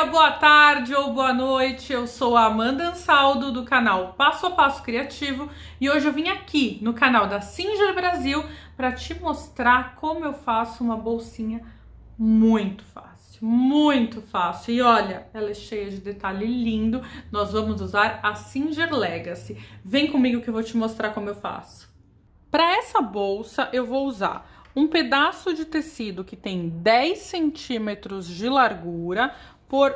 boa tarde ou boa noite, eu sou a Amanda Ansaldo do canal Passo a Passo Criativo e hoje eu vim aqui no canal da Singer Brasil para te mostrar como eu faço uma bolsinha muito fácil e olha, ela é cheia de detalhe lindo. Nós vamos usar a Singer Legacy. Vem comigo que eu vou te mostrar como eu faço. Para essa bolsa eu vou usar um pedaço de tecido que tem 10 centímetros de largura por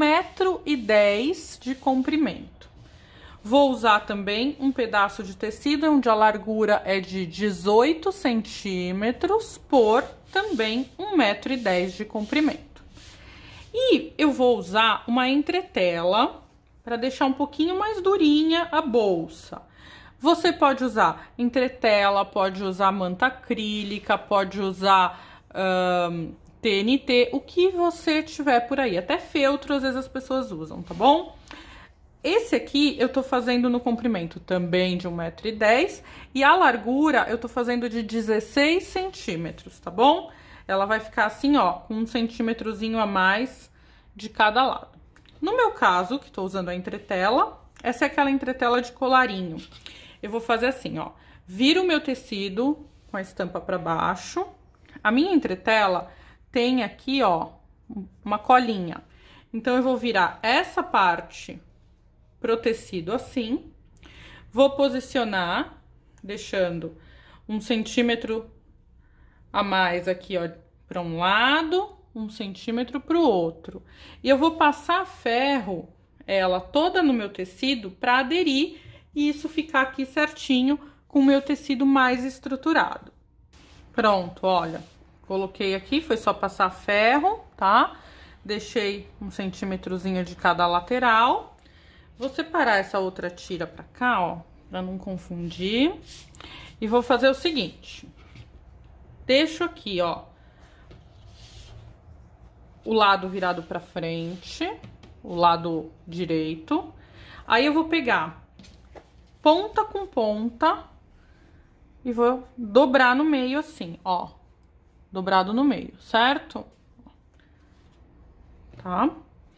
1,10 m de comprimento. Vou usar também um pedaço de tecido onde a largura é de 18 centímetros por também 1,10 m de comprimento. E eu vou usar uma entretela para deixar um pouquinho mais durinha a bolsa. Você pode usar entretela, pode usar manta acrílica, pode usar TNT, o que você tiver por aí. Até feltro, às vezes as pessoas usam, tá bom? Esse aqui eu tô fazendo no comprimento também de 1,10 m e a largura eu tô fazendo de 16 centímetros, tá bom? Ela vai ficar assim, ó, com 1 centímetrozinho a mais de cada lado. No meu caso, que tô usando a entretela, essa é aquela entretela de colarinho. Eu vou fazer assim, ó, viro o meu tecido com a estampa para baixo. A minha entretela tem aqui, ó, uma colinha. Então, eu vou virar essa parte pro tecido assim. Vou posicionar, deixando 1 centímetro a mais aqui, ó, para um lado, 1 centímetro pro outro. E eu vou passar ferro, ela toda no meu tecido, para aderir e isso ficar aqui certinho com o meu tecido mais estruturado. Pronto, olha, coloquei aqui, foi só passar ferro, tá? Deixei 1 centímetrozinho de cada lateral. Vou separar essa outra tira pra cá, ó, pra não confundir. E vou fazer o seguinte, deixo aqui, ó, o lado virado pra frente, o lado direito. Aí eu vou pegar ponta com ponta e vou dobrar no meio assim, ó, dobrado no meio, certo? Tá?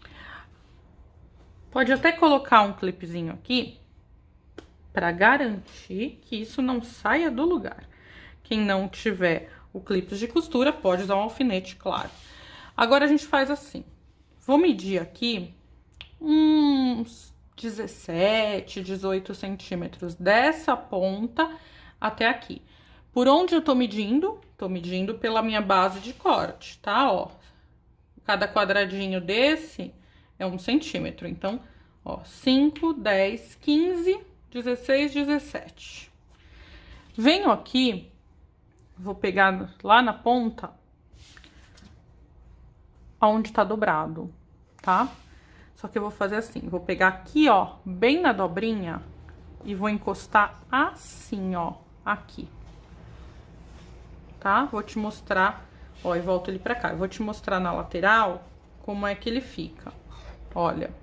Pode até colocar um clipezinho aqui para garantir que isso não saia do lugar. Quem não tiver o clipe de costura pode usar um alfinete, claro. Agora a gente faz assim, vou medir aqui uns 17, 18 centímetros dessa ponta até aqui. Por onde eu tô medindo? Tô medindo pela minha base de corte, tá? Ó, cada quadradinho desse é 1 centímetro. Então, ó, 5, 10, 15, 16, 17. Venho aqui, vou pegar lá na ponta, onde tá dobrado, tá? Só que eu vou fazer assim, vou pegar aqui, ó, bem na dobrinha e vou encostar assim, ó, aqui. Tá? Vou te mostrar, ó, e volto ele pra cá. Eu vou te mostrar na lateral como é que ele fica. Olha.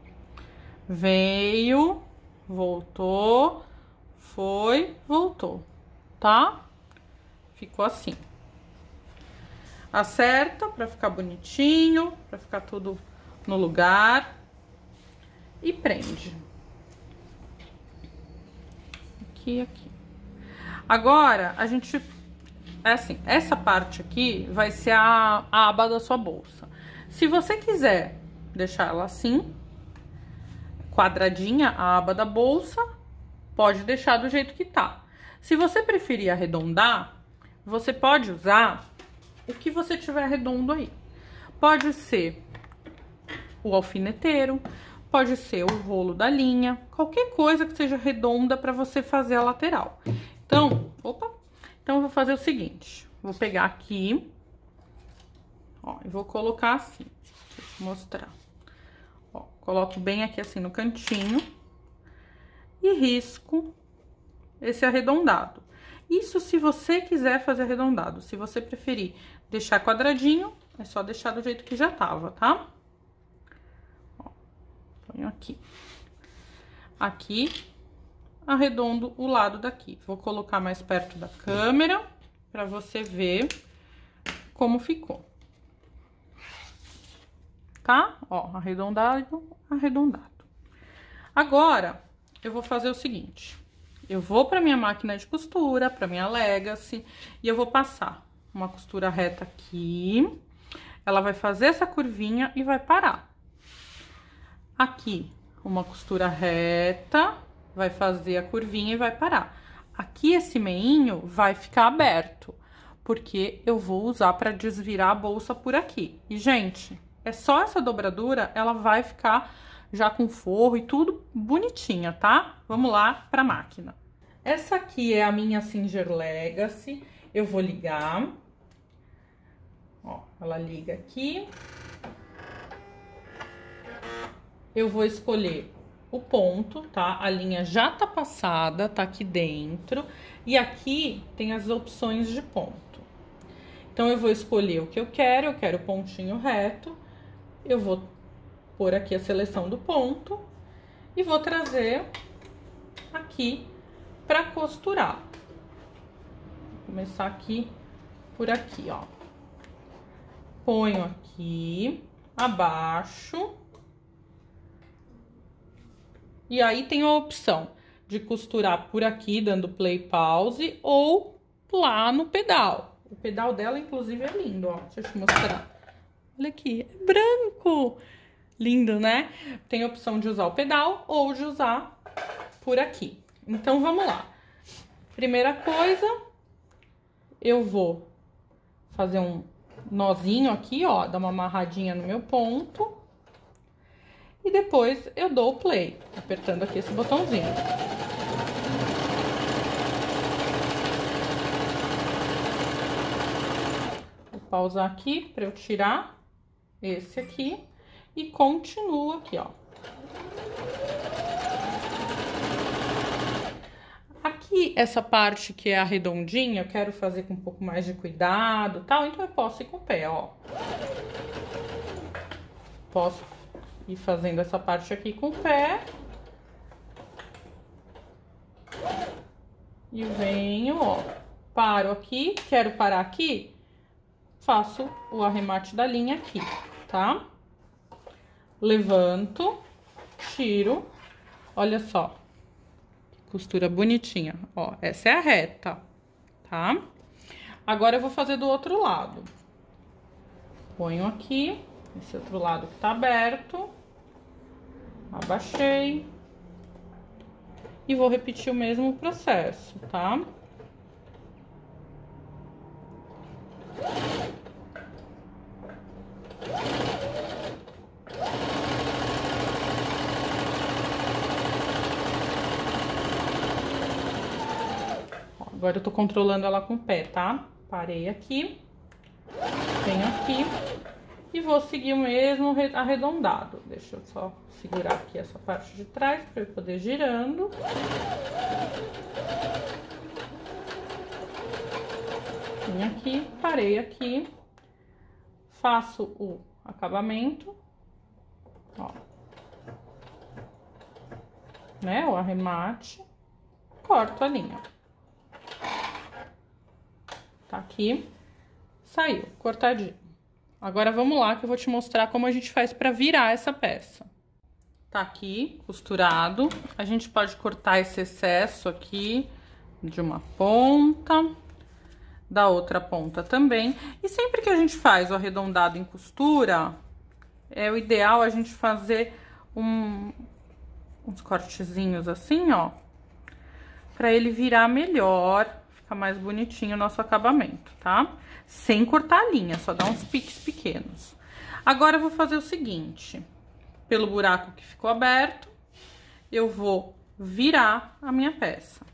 Veio, voltou, foi, voltou, tá? Ficou assim. Acerta pra ficar bonitinho, pra ficar tudo no lugar e prende aqui. Agora a gente assim, essa parte aqui vai ser a aba da sua bolsa. Se você quiser deixar ela assim, quadradinha, a aba da bolsa, pode deixar do jeito que tá. Se você preferir arredondar, você pode usar o que você tiver redondo aí. Pode ser o alfineteiro, pode ser o rolo da linha, qualquer coisa que seja redonda para você fazer a lateral. Então, então eu vou fazer o seguinte, vou pegar aqui, ó, e vou colocar assim, deixa eu te mostrar. Ó, coloco bem aqui assim no cantinho e risco esse arredondado. Isso se você quiser fazer arredondado, se você preferir deixar quadradinho, é só deixar do jeito que já tava, tá? Ponho aqui. Aqui, arredondo o lado daqui. Vou colocar mais perto da câmera pra você ver como ficou. tá? Ó, arredondado, arredondado. Agora, eu vou fazer o seguinte. Eu vou pra minha máquina de costura, pra minha Legacy, e eu vou passar uma costura reta aqui. Ela vai fazer essa curvinha e vai parar. Aqui, uma costura reta, vai fazer a curvinha e vai parar. Aqui, esse meinho vai ficar aberto, porque eu vou usar para desvirar a bolsa por aqui. E, gente, é só essa dobradura, ela vai ficar já com forro e tudo bonitinha, tá? Vamos lá pra máquina. Essa aqui é a minha Singer Legacy, eu vou ligar. Ó, ela liga aqui. Eu vou escolher o ponto, tá? A linha já tá passada, tá aqui dentro. E aqui tem as opções de ponto. Então, eu vou escolher o que eu quero pontinho reto. Eu vou pôr aqui a seleção do ponto. E vou trazer aqui pra costurar. Vou começar aqui, por aqui, ó. Ponho aqui, abaixo. E aí tem a opção de costurar por aqui, dando play pause, ou lá no pedal. O pedal dela, inclusive, é lindo, ó. Deixa eu te mostrar. Olha aqui, é branco. Lindo, né? Tem a opção de usar o pedal ou de usar por aqui. Então, vamos lá. Primeira coisa, eu vou fazer um nozinho aqui, ó. Dar uma amarradinha no meu ponto. E depois eu dou o play, apertando aqui esse botãozinho. Vou pausar aqui para eu tirar esse aqui e continuo aqui, ó. Aqui, essa parte que é arredondinha, eu quero fazer com um pouco mais de cuidado, tal, então eu posso ir com o pé, ó. Posso ir fazendo essa parte aqui com o pé. E venho, ó, paro aqui, quero parar aqui, faço o arremate da linha aqui, tá? Levanto, tiro, olha só, costura bonitinha, ó, essa é a reta, tá? Agora eu vou fazer do outro lado. Ponho aqui. Esse outro lado que tá aberto, abaixei e vou repetir o mesmo processo, tá? Agora eu tô controlando ela com o pé, tá? Parei aqui, venho aqui. E vou seguir o mesmo arredondado. Deixa eu só segurar aqui essa parte de trás para eu poder ir girando. Vim aqui, parei aqui. Faço o acabamento. Ó. Né? O arremate. Corto a linha. Tá aqui. Saiu, cortadinho. Agora, vamos lá que eu vou te mostrar como a gente faz pra virar essa peça. Tá aqui, costurado. A gente pode cortar esse excesso aqui de uma ponta, da outra ponta também. E sempre que a gente faz o arredondado em costura, é o ideal a gente fazer uns cortezinhos assim, ó, pra ele virar melhor, ficar mais bonitinho o nosso acabamento, tá? Sem cortar a linha, só dar uns piques pequenos. Agora, eu vou fazer o seguinte. Pelo buraco que ficou aberto, eu vou virar a minha peça.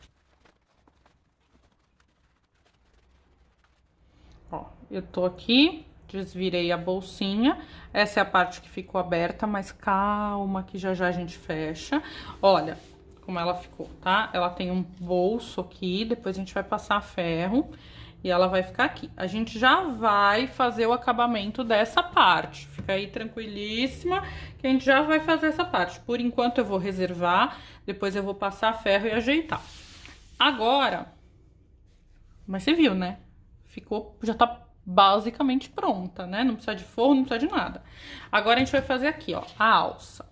Ó, eu tô aqui, desvirei a bolsinha. Essa é a parte que ficou aberta, mas calma que já já a gente fecha. Olha como ela ficou, tá? Ela tem um bolso aqui, depois a gente vai passar ferro. E ela vai ficar aqui. A gente já vai fazer o acabamento dessa parte. Fica aí tranquilíssima que a gente já vai fazer essa parte. Por enquanto eu vou reservar, depois eu vou passar ferro e ajeitar. Agora, mas você viu, né? Ficou, já tá basicamente pronta, né? Não precisa de forro, não precisa de nada. Agora a gente vai fazer aqui, ó, a alça.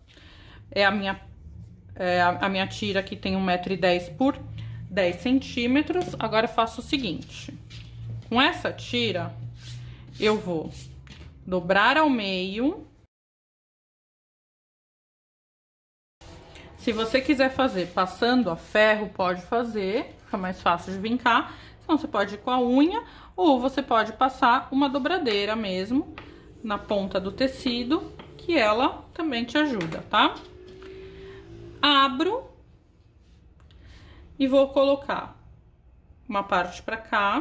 A minha tira aqui tem 1,10 m por 10 centímetros. Agora eu faço o seguinte: com essa tira, eu vou dobrar ao meio. Se você quiser fazer passando a ferro, pode fazer, fica mais fácil de vincar. Senão você pode ir com a unha, ou você pode passar uma dobradeira mesmo na ponta do tecido, que ela também te ajuda, tá? Abro e vou colocar uma parte pra cá.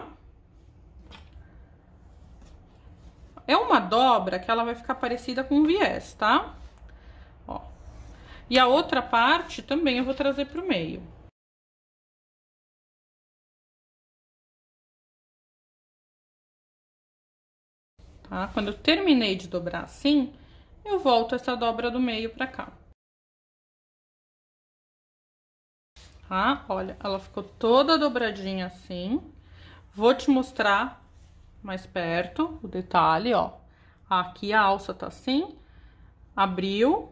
É uma dobra que ela vai ficar parecida com um viés, tá? Ó. E a outra parte também eu vou trazer pro meio. Tá? Quando eu terminei de dobrar assim, eu volto essa dobra do meio pra cá. Tá? Olha, ela ficou toda dobradinha assim. Vou te mostrar mais perto o detalhe, ó. Aqui a alça tá assim, abriu,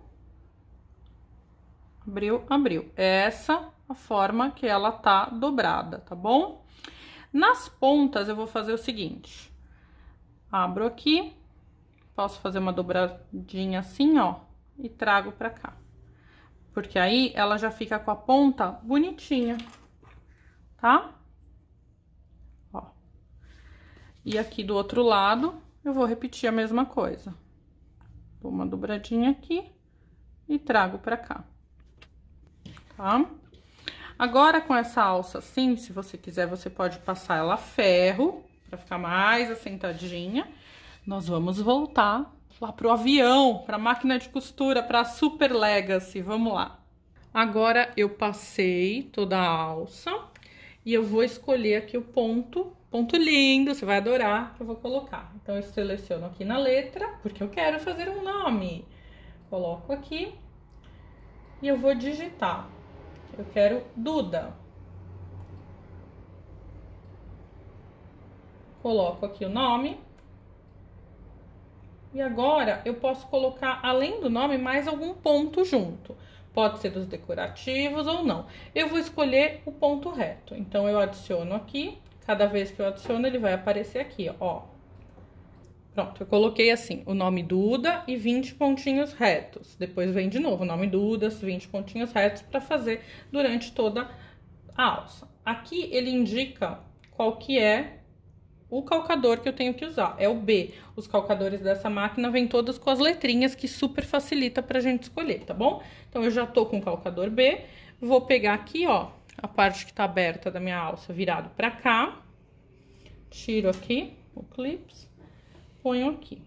abriu, abriu. Essa a forma que ela tá dobrada, tá bom? Nas pontas eu vou fazer o seguinte: abro aqui, posso fazer uma dobradinha assim, ó, e trago pra cá. Porque aí ela já fica com a ponta bonitinha, tá? Ó. E aqui do outro lado, eu vou repetir a mesma coisa. Dou uma dobradinha aqui e trago pra cá, tá? Agora, com essa alça assim, se você quiser, você pode passar ela a ferro, pra ficar mais assentadinha. Nós vamos voltar lá pro avião, pra máquina de costura, pra Super Legacy, vamos lá. Agora, eu passei toda a alça e eu vou escolher aqui o ponto lindo, você vai adorar, que eu vou colocar. Então, eu seleciono aqui na letra, porque eu quero fazer um nome. Coloco aqui e eu vou digitar. Eu quero Duda. Coloco aqui o nome. E agora, eu posso colocar, além do nome, mais algum ponto junto. Pode ser dos decorativos ou não. Eu vou escolher o ponto reto. Então, eu adiciono aqui. Cada vez que eu adiciono, ele vai aparecer aqui, ó. Pronto, eu coloquei assim, o nome Duda e 20 pontinhos retos. Depois vem de novo o nome Duda, 20 pontinhos retos para fazer durante toda a alça. Aqui ele indica qual que é o calcador que eu tenho que usar, é o B. Os calcadores dessa máquina vêm todos com as letrinhas, que super facilita pra gente escolher, tá bom? Então, eu já tô com o calcador B, vou pegar aqui, ó, a parte que tá aberta da minha alça virado pra cá, tiro aqui o clips, ponho aqui.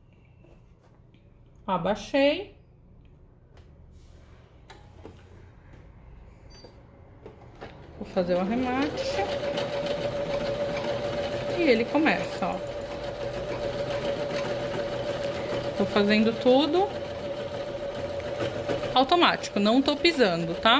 Abaixei. Vou fazer o arremate. E ele começa, ó. Tô fazendo tudo automático, não tô pisando, tá?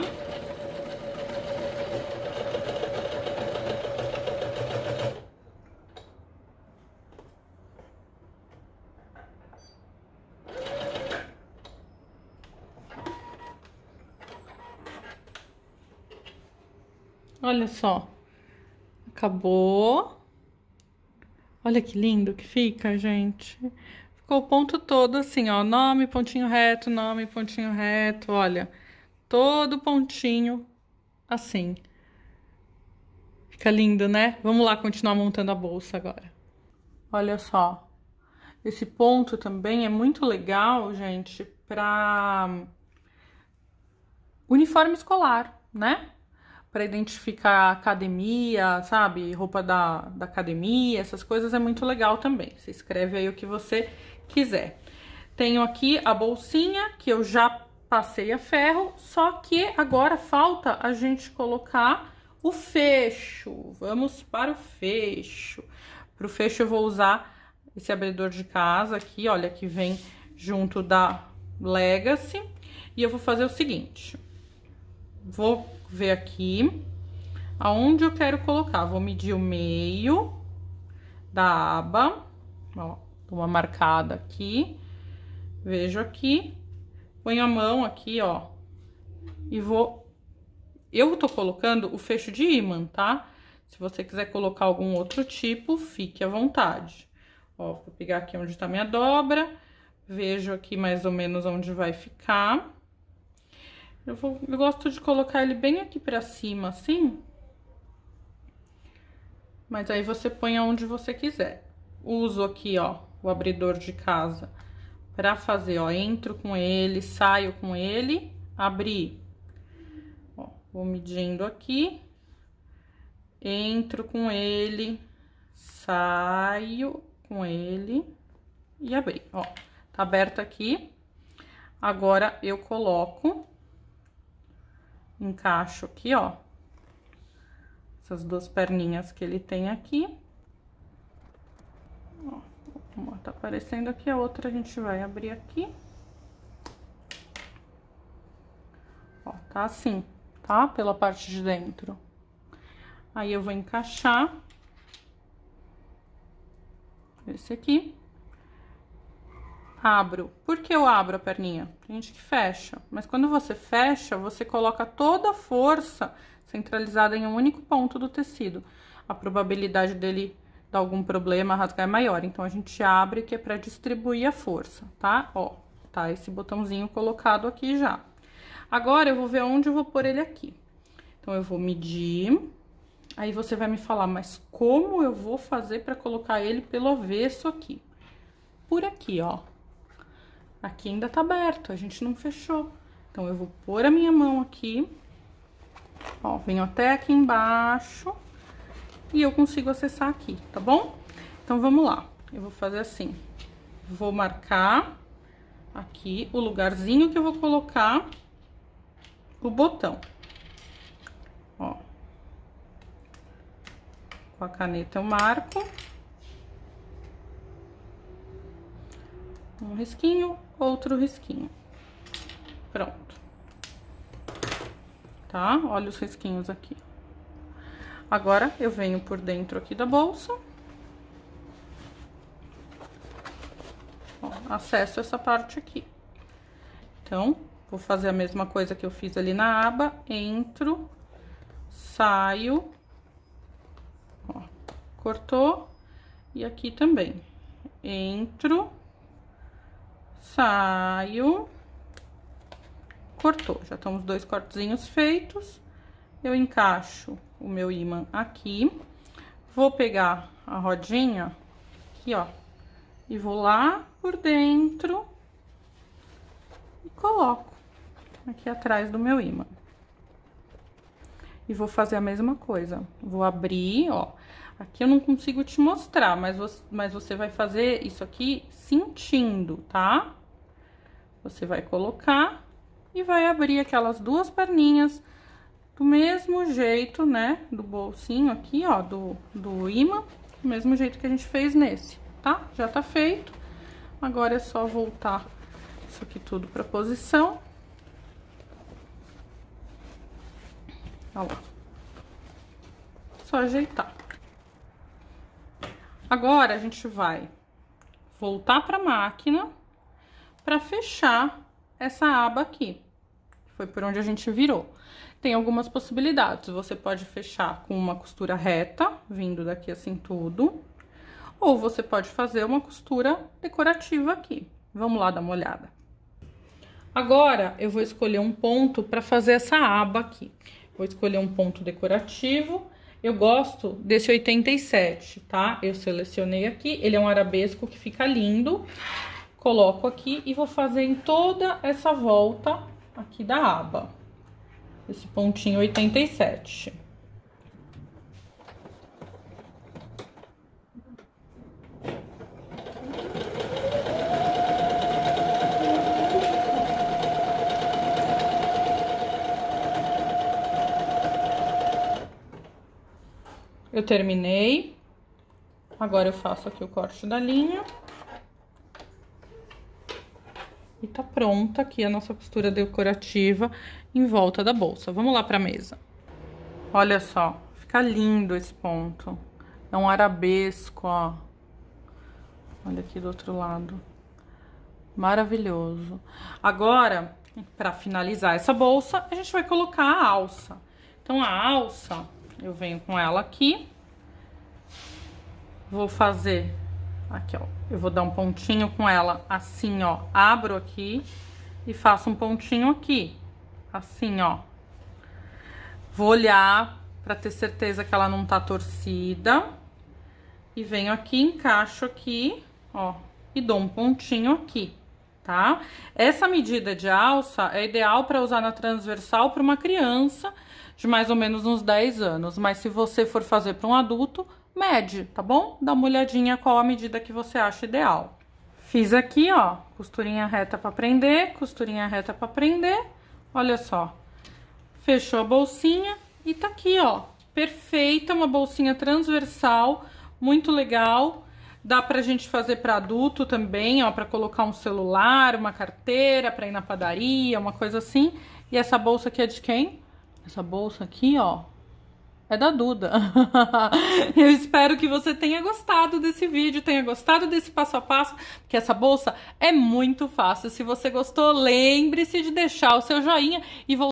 Olha só. Acabou. Olha que lindo que fica, gente. Ficou o ponto todo assim, ó. Nome, pontinho reto, nome, pontinho reto. Olha, todo pontinho assim. Fica lindo, né? Vamos lá continuar montando a bolsa agora. Olha só. Esse ponto também é muito legal, gente, para uniforme escolar, né? Para identificar academia, sabe? Roupa da academia, essas coisas é muito legal também. Você escreve aí o que você quiser. Tenho aqui a bolsinha, que eu já passei a ferro, só que agora falta a gente colocar o fecho. Vamos para o fecho. Para o fecho eu vou usar esse abridor de casa aqui, olha, que vem junto da Legacy. E eu vou fazer o seguinte. Vou ver aqui aonde eu quero colocar. Vou medir o meio da aba, ó, uma marcada aqui, vejo aqui, ponho a mão aqui, ó, e eu tô colocando o fecho de ímã, tá? Se você quiser colocar algum outro tipo, fique à vontade. Ó, vou pegar aqui onde tá minha dobra, vejo aqui mais ou menos onde vai ficar. Eu gosto de colocar ele bem aqui pra cima, assim. Mas aí você põe aonde você quiser. Uso aqui, ó, o abridor de casa pra fazer, ó, entro com ele, saio com ele, abri. Ó, vou medindo aqui, entro com ele, saio com ele e abri, ó. Tá aberto aqui. Agora eu coloco, encaixo aqui, ó, essas duas perninhas que ele tem aqui. Ó, uma tá aparecendo aqui, a outra a gente vai abrir aqui. Ó, tá assim, tá? Pela parte de dentro. Aí eu vou encaixar esse aqui. Abro. Por que eu abro a perninha? Tem gente que fecha, mas quando você fecha, você coloca toda a força centralizada em um único ponto do tecido. A probabilidade dele dar algum problema, rasgar é maior. Então, a gente abre, que é pra distribuir a força, tá? Ó, tá esse botãozinho colocado aqui já. Agora, eu vou ver onde eu vou pôr ele aqui. Então, eu vou medir. Aí, você vai me falar, mas como eu vou fazer pra colocar ele pelo avesso aqui? Por aqui, ó. Aqui ainda tá aberto, a gente não fechou. Então, eu vou pôr a minha mão aqui. Ó, venho até aqui embaixo. E eu consigo acessar aqui, tá bom? Então, vamos lá. Eu vou fazer assim. Vou marcar aqui o lugarzinho que eu vou colocar o botão. Ó. Com a caneta eu marco. Um risquinho, outro risquinho. Pronto. Tá? Olha os risquinhos aqui. Agora, eu venho por dentro aqui da bolsa. Ó, acesso essa parte aqui. Então, vou fazer a mesma coisa que eu fiz ali na aba. Entro, saio. Ó, cortou. E aqui também. Entro, saio, cortou. Já estão os dois cortezinhos feitos. Eu encaixo o meu ímã aqui. Vou pegar a rodinha aqui, ó, e vou lá por dentro e coloco aqui atrás do meu ímã. E vou fazer a mesma coisa. Vou abrir, ó. Aqui eu não consigo te mostrar, mas você vai fazer isso aqui sentindo, tá? Você vai colocar e vai abrir aquelas duas perninhas do mesmo jeito, né? Do bolsinho aqui, ó, do ímã, do mesmo jeito que a gente fez nesse, tá? Já tá feito. Agora é só voltar isso aqui tudo pra posição. Olha lá. Só ajeitar. Agora, a gente vai voltar pra máquina pra fechar essa aba aqui. Foi por onde a gente virou. Tem algumas possibilidades. Você pode fechar com uma costura reta, vindo daqui assim tudo. Ou você pode fazer uma costura decorativa aqui. Vamos lá dar uma olhada. Agora, eu vou escolher um ponto pra fazer essa aba aqui. Vou escolher um ponto decorativo. Eu gosto desse 87, tá? Eu selecionei aqui, ele é um arabesco que fica lindo. Coloco aqui e vou fazer em toda essa volta aqui da aba. Esse pontinho 87. Eu terminei. Agora eu faço aqui o corte da linha. E tá pronta aqui a nossa costura decorativa em volta da bolsa. Vamos lá pra mesa. Olha só, fica lindo esse ponto. É um arabesco, ó. Olha aqui do outro lado. Maravilhoso. Agora, para finalizar essa bolsa, a gente vai colocar a alça. Então, a alça, eu venho com ela aqui. Vou fazer aqui, ó. Eu vou dar um pontinho com ela assim, ó. Abro aqui e faço um pontinho aqui. Assim, ó. Vou olhar para ter certeza que ela não tá torcida. E venho aqui, encaixo aqui, ó. E dou um pontinho aqui, tá? Essa medida de alça é ideal para usar na transversal para uma criança de mais ou menos uns 10 anos. Mas se você for fazer para um adulto, mede, tá bom? Dá uma olhadinha qual a medida que você acha ideal. Fiz aqui, ó, costurinha reta para prender, costurinha reta para prender. Olha só. Fechou a bolsinha e tá aqui, ó. Perfeita, uma bolsinha transversal, muito legal. Dá pra gente fazer para adulto também, ó, para colocar um celular, uma carteira, para ir na padaria, uma coisa assim. E essa bolsa aqui é de quem? Essa bolsa aqui, ó, é da Duda. Eu espero que você tenha gostado desse vídeo, tenha gostado desse passo a passo, porque essa bolsa é muito fácil. Se você gostou, lembre-se de deixar o seu joinha e voltar.